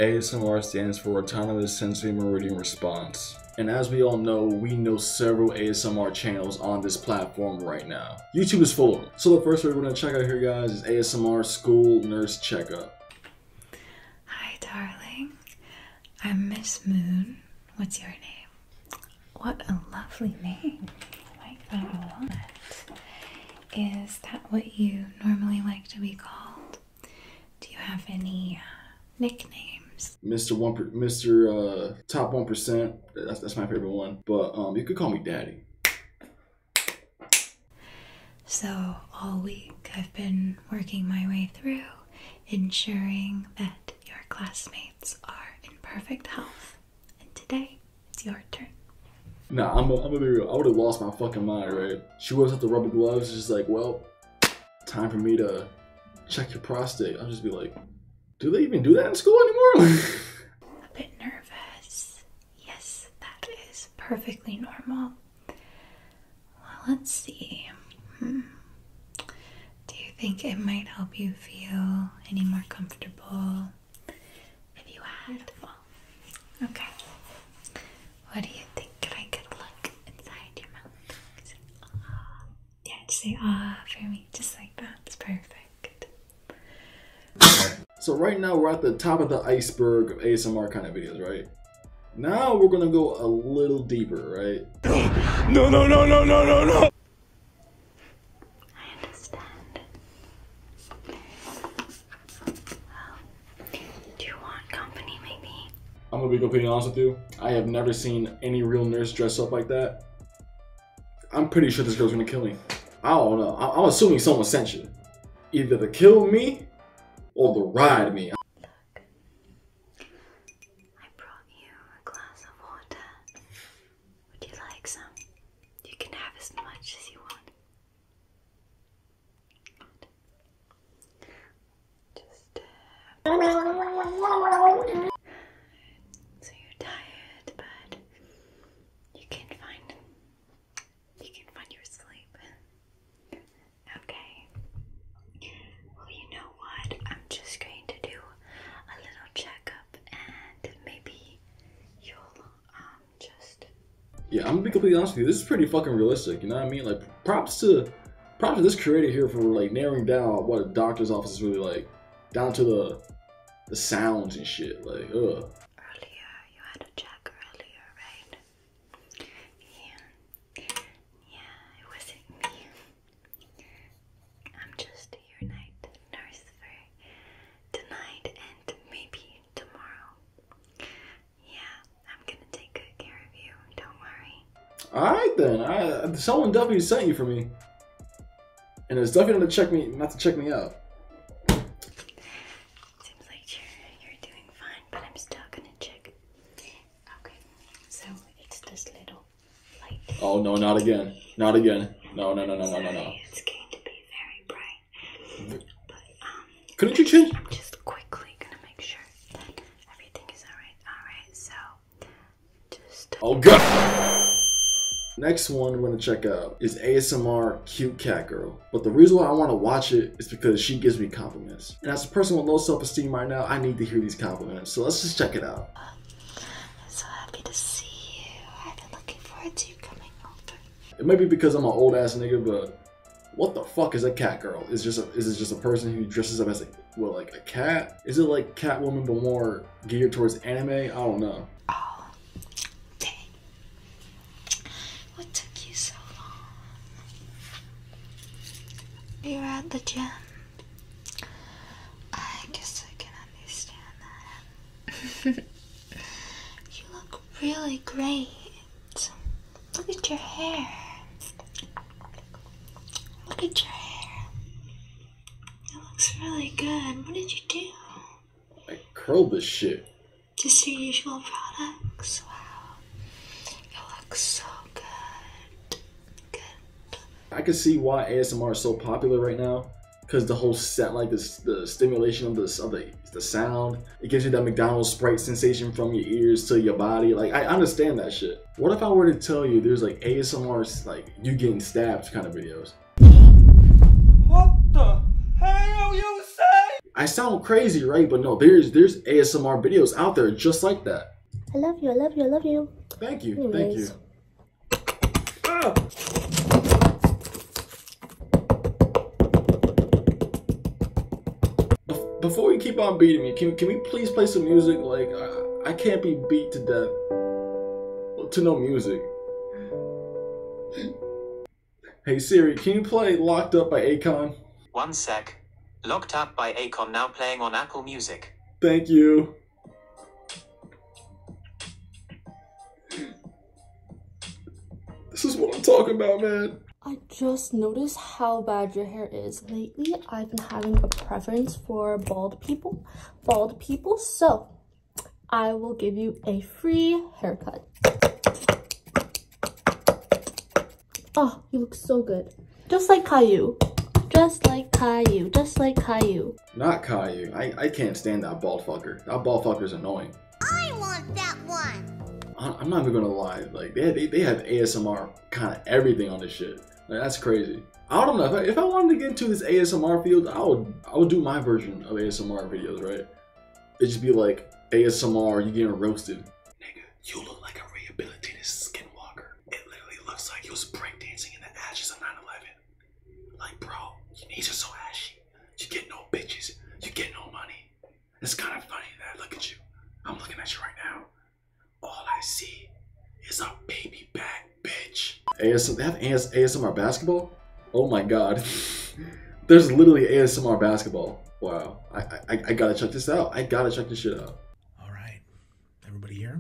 ASMR stands for Autonomous Sensory Meridian Response. And as we all know, we know several ASMR channels on this platform right now. YouTube is full of them. So the first one we're going to check out here, guys, is ASMR School Nurse Checkup. Hi, darling. I'm Miss Moon. What's your name? What a lovely name. I like that a lot. Is that what you normally like to be called? Do you have any nicknames? Mr. Top 1%. That's my favorite one. But you could call me Daddy. So all week I've been working my way through, ensuring that your classmates are in perfect health. And today it's your turn. Nah, I'm gonna be real. I would have lost my fucking mind, right? She whips out the rubber gloves, just like, well, time for me to check your prostate. I'll just be like, do they even do that in school anymore? A bit nervous. Yes, that is perfectly normal. Well, let's see. Do you think it might help you feel any more comfortable if you had? Well, okay. What do you think? Can I get a look inside your mouth? Say, ah. Yeah, just say ah for me, just like that. It's perfect. So right now we're at the top of the iceberg of ASMR kind of videos, right? Now we're gonna go a little deeper, right? No, no, no, no, no, no, no! I understand. Well, do you want company, maybe? I'm gonna be completely honest with you. I have never seen any real nurse dress up like that. I'm pretty sure this girl's gonna kill me. I don't know. I'm assuming someone sent you. Either to kill me or to ride me. Look, I brought you a glass of water. Would you like some? You can have as much as you want. Just, so you're tired, but you can find your sleep. Okay. Well, you know what? I'm just going to do a little checkup, and maybe you'll just. Yeah, I'm gonna be completely honest with you. This is pretty fucking realistic. You know what I mean? Like, props to this creator here for like narrowing down what a doctor's office is really like, down to the sounds and shit. Like, ugh. Earlier, you had a check earlier, right? Yeah, it wasn't me. I'm just your night nurse for tonight and maybe tomorrow. Yeah, I'm gonna take good care of you. Don't worry. Alright then. Someone definitely sent you for me. And it's definitely not to check me out. Seems like you're doing fine, but I'm still gonna check. Okay, so it's this little light. Oh no, not again. Not again. No. It's going to be very bright. But Couldn't you change? I'm just quickly gonna make sure that everything is alright. Alright, so just Oh god! Next one we're gonna check out is ASMR Cute Cat Girl. But the reason why I want to watch it is because she gives me compliments. And as a person with low self-esteem right now, I need to hear these compliments. So let's just check it out. I'm so happy to see you. I've been looking forward to you coming over. It may be because I'm an old ass nigga, but what the fuck is a cat girl? Is it just a person who dresses up as like a cat? Is it like Catwoman but more geared towards anime? I don't know. Oh, dang. What took you so long? You were at the gym. I guess I can understand that. You look really great. Look at your hair. Look at your hair. It looks really good. What did you do? I curled this shit. Just your usual products. Wow. It looks so good. Good. I can see why ASMR is so popular right now. Because the whole set, like the stimulation of the sound, it gives you that McDonald's Sprite sensation from your ears to your body. Like, I understand that shit. What if I were to tell you there's like ASMR, like you getting stabbed kind of videos? What the hell you say? I sound crazy, right? But no, there's ASMR videos out there just like that. I love you, I love you, I love you. Thank you, Anyways. thank you. Ah! Before you keep on beating me, can we please play some music? Like, I can't be beat to death to no music. Hey Siri, can you play Locked Up by Akon? One sec. Locked Up by Akon now playing on Apple Music. Thank you. This is what I'm talking about, man. I just noticed how bad your hair is. Lately, I've been having a preference for bald people, so I will give you a free haircut. Oh, you look so good. Just like Caillou. Just like Caillou. Just like Caillou. Not Caillou. I can't stand that bald fucker. That bald fucker's annoying. I want that one. I'm not even gonna lie. Like they have ASMR kind of everything on this shit. Like, that's crazy. I don't know if I wanted to get into this ASMR field, I would do my version of ASMR videos, right? It'd just be like ASMR, you getting roasted. Nigga, you look like a rehabilitated skinwalker. It literally looks like you was breakdancing in the ashes of 9/11. Like, bro, your knees are so ashy. You get no bitches. You get no money. It's kind of funny that I look at you. I'm looking at you right now. All I see is a baby back bitch. They have ASMR basketball? Oh my god. There's literally ASMR basketball. Wow. I gotta check this out. I gotta check this shit out. All right. Everybody here?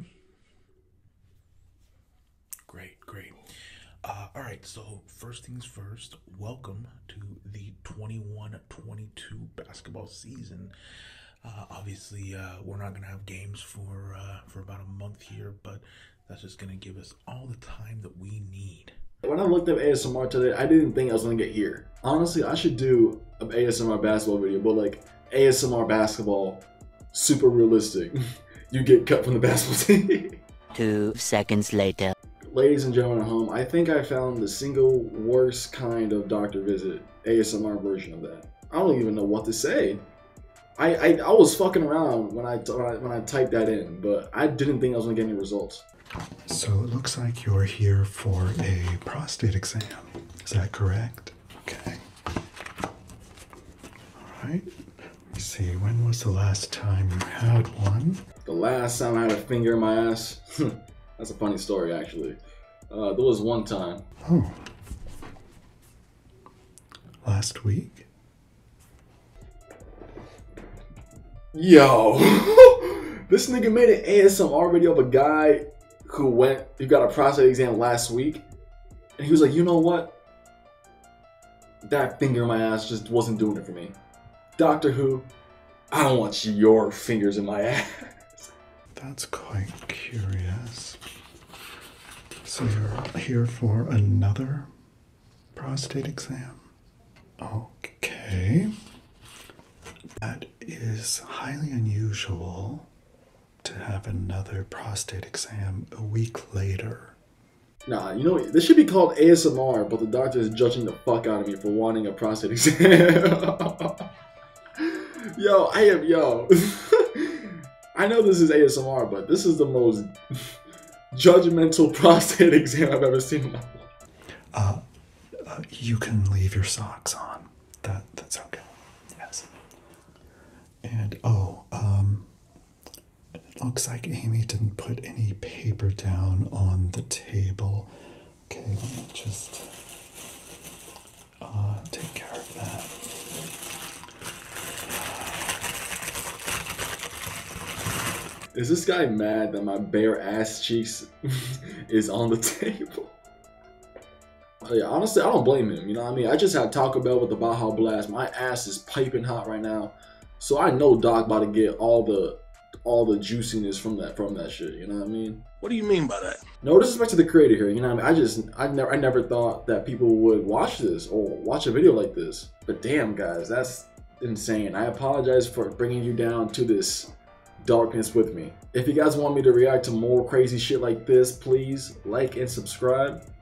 Great, great. All right, so first things first, welcome to the 21-22 basketball season. Obviously, we're not going to have games for about a month here, but that's just going to give us all the time that we need. When I looked up ASMR today, I didn't think I was going to get here. Honestly, I should do an ASMR basketball video, but like ASMR basketball, super realistic. You get cut from the basketball team. 2 seconds later. Ladies and gentlemen at home, I think I found the single worst kind of doctor visit ASMR version of that. I don't even know what to say. I was fucking around when I typed that in, but I didn't think I was gonna get any results. So it looks like you're here for a prostate exam. Is that correct? Okay. All right. Let me see. When was the last time you had one? The last time I had a finger in my ass. That's a funny story, actually. There was one time. Oh. Last week? Yo, this nigga made an ASMR video of a guy who got a prostate exam last week, and he was like, you know what? That finger in my ass just wasn't doing it for me. Doctor Who, I don't want your fingers in my ass. That's quite curious. So you're here for another prostate exam? Okay. That is highly unusual to have another prostate exam a week later. Nah, you know, this should be called ASMR, but the doctor is judging the fuck out of me for wanting a prostate exam. Yo. I know this is ASMR, but this is the most judgmental prostate exam I've ever seen in my life. You can leave your socks on. That's okay. Yes. And it looks like Amy didn't put any paper down on the table. Okay, let me just take care of that. Is this guy mad that my bare ass cheeks is on the table? Yeah, honestly, I don't blame him. You know what I mean? I just had Taco Bell with the Baja Blast. My ass is piping hot right now, so I know Doc about to get all the juiciness from that shit. You know what I mean? What do you mean by that? No disrespect to the creator here. You know what I mean? I never thought that people would watch this or watch a video like this. But damn, guys, that's insane. I apologize for bringing you down to this darkness with me. If you guys want me to react to more crazy shit like this, please like and subscribe.